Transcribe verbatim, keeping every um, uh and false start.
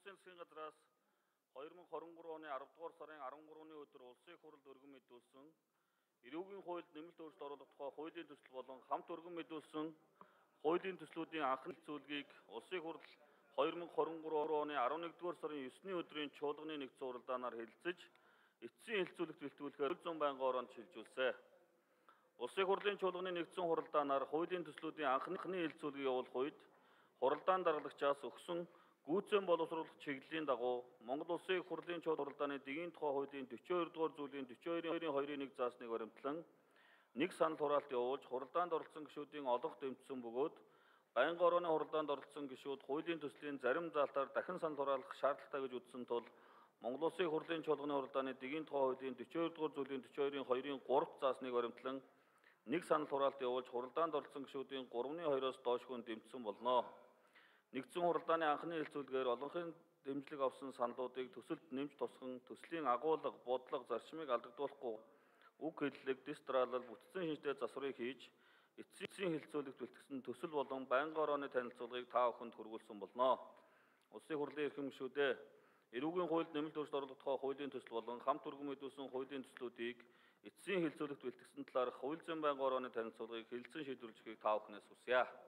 Улсын засгийн газраас хоёр мың хорин гурван оны арав дугаар сарын арван гурваны өдөр улсын их хурлд өргөн мэдүүлсэн эрүүгийн хуульд нэмэлт өөрчлөлт оруулах тухай хуулийн төсөл болон хамт өргөн мэдүүлсэн хуулийн төслүүдийн анхны зүйлгийг улсын их хурл хоёр мың хорин гурван оны арван нэгдүгээр сарын есний өдрийн чуулганы нэгдсэн уралдаанаар хэлэлцэж эцсийн хэлэлцүүлэгт бэлтгүүлэхээр зүүн байнгын ороонд шилжүүлсэн. Улсын их хурлын чуулганы нэгдсэн хуралдаанаар хуулийн төслүүдийн анхны хэлэлцүүлгийг явуулах үед хуралдаан даргалагчаас өгсөн гүйцэн боловсруулах чиглэлийн дагуу Монгол Улсын их хурлын чуулганы хуралдааны дэгийн тухай хуулийн дөчсөн хоёр дугаар зүйлийн дөчсөн хоёрын хоёрын нэг заасныг баримтлан нэг санал хураалт явуулж хуралдаанд оролцсон гишүүдийн олонх дэмжсэн бөгөөд байнгын орооны хуралдаанд оролцсон гишүүд хуулийн төслийн зарим заалтаар дахин санал хураалах шаардлагатай гэж үзсэн тул Монгол Улсын их хурлын чуулганы хуралдааны дэгийн тухай хуулийн дөчсөн хоёр дугаар зүйлийн дөчсөн хоёрын хоёрын гурав заасныг баримтлан нэг санал хураалт явуулж хуралдаанд оролцсон гишүүдийн гурван хоёроос доошгүй дэмжсэн болно. Нэгдсэн хуралдааны анхны хэлэлцүүлгээр олонхын дэмжлэг авсан саналуудыг төсөлд нэмж тусган төслийн агуулга, бодлого, зарчмыг алдагдуулахгүй үг хэллэг, дистралал, бүтцэн шинжтэй засварыг хийж эцсийн хэлэлцүүлэгт бэлтгэсэн төсөл болон байнгын орооны танилцуулгыг та бүхэнд хүргүүлсэн болно. Улсын их хурлын эрхэм гишүүдээ эрүүгийн хуульд нэмэлт өөрчлөлт оруулах тухай хуулийн төсөл болон хамт өргөн мэдүүлсэн хуулийн төслүүдийг эцсийн хэлэлцүүлэгт бэлтгэсэн талаарх хууль зүйн байнгын орооны танилцуулгыг хэлэлцэн шийдвэрлэхийг та бүхнээс хүсье.